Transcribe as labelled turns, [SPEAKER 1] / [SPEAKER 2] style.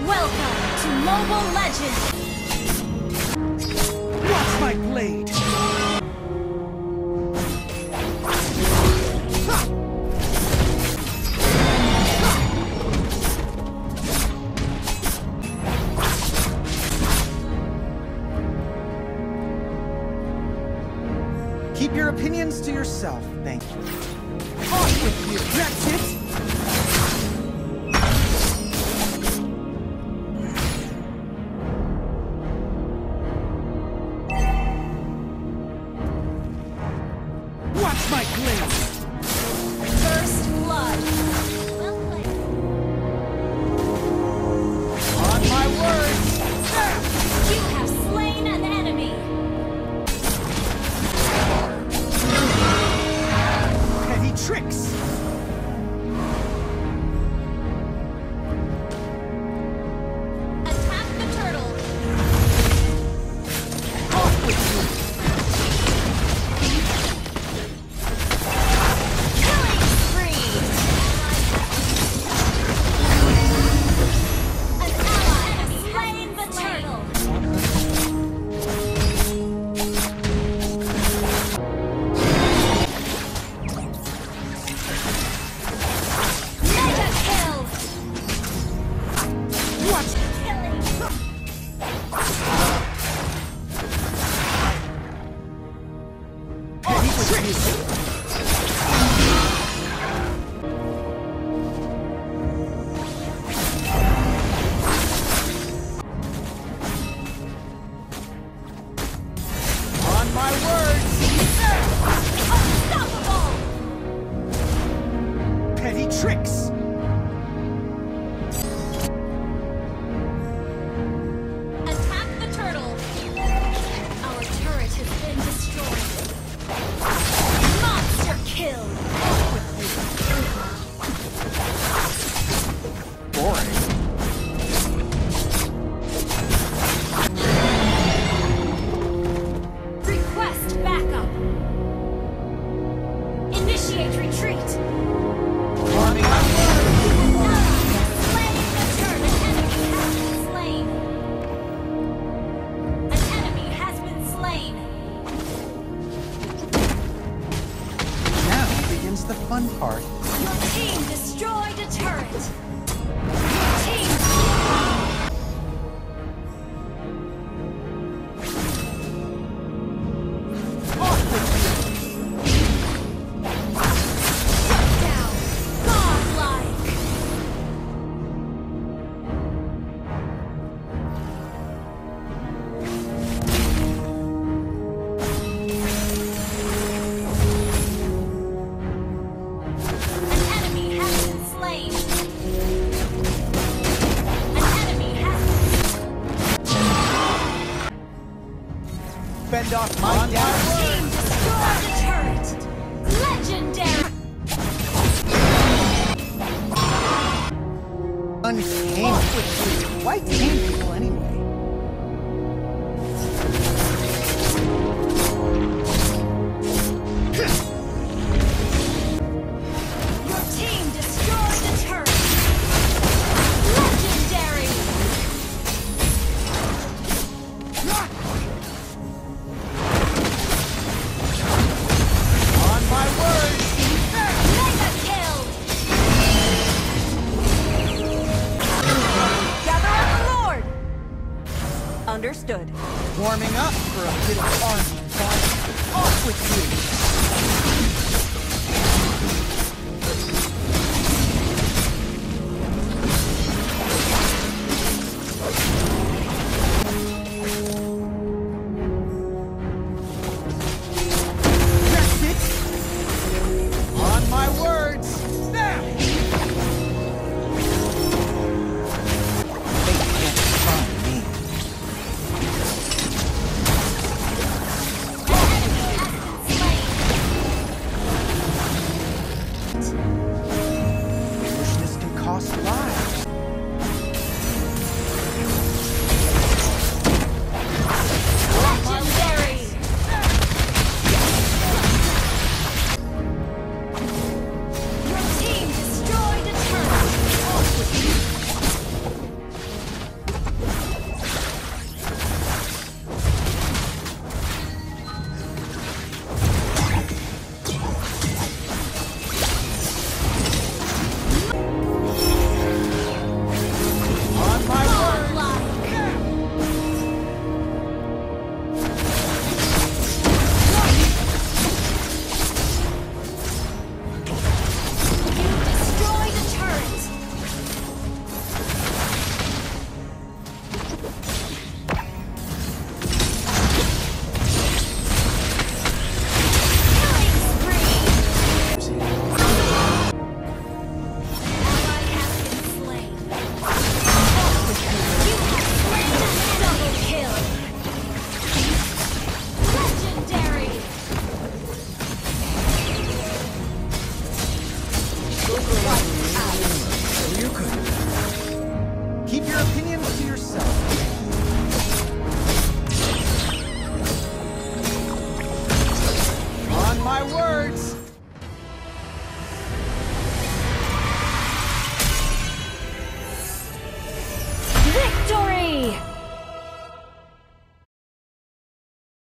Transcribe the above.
[SPEAKER 1] Welcome to Mobile Legends!
[SPEAKER 2] Watch my blade! Keep your opinions to yourself, thank you. Off with you! That's it! Watch my blade!
[SPEAKER 1] First blood! Well played.
[SPEAKER 2] On my words!
[SPEAKER 1] You have slain an enemy!
[SPEAKER 2] Petty tricks!
[SPEAKER 1] Attack the turtle!
[SPEAKER 2] Off with you!
[SPEAKER 1] Killing spree! An ally has slain the turtle! Mega kill!
[SPEAKER 2] Watch!
[SPEAKER 1] Killing!
[SPEAKER 2] Petty tricks! On my words!
[SPEAKER 1] Unstoppable!
[SPEAKER 2] Petty tricks!
[SPEAKER 1] Attack the turtle! Our turret has been destroyed. Monster kill!
[SPEAKER 2] Boring.
[SPEAKER 1] Request backup! Initiate retreat!
[SPEAKER 2] On my words!
[SPEAKER 1] Slain the turtle! An enemy has been slain!
[SPEAKER 2] Now begins the fun part.
[SPEAKER 1] Your team destroyed a turret! Team down! Godlike! An enemy has been slain! An enemy has
[SPEAKER 2] Fend off my down.
[SPEAKER 1] Team destroyed the turret! Legendary!
[SPEAKER 2] Untamed with you. Why tame people anyway?
[SPEAKER 1] Your team destroyed the turret! Legendary!
[SPEAKER 2] On my words!
[SPEAKER 1] Mega kill! Gather up the Lord! Understood.
[SPEAKER 2] Warming up for a bit of army fun. Off with you! That's it! On my words! There! They can't find me.
[SPEAKER 1] An enemy has been slain!
[SPEAKER 2] Foolishness can cost lives.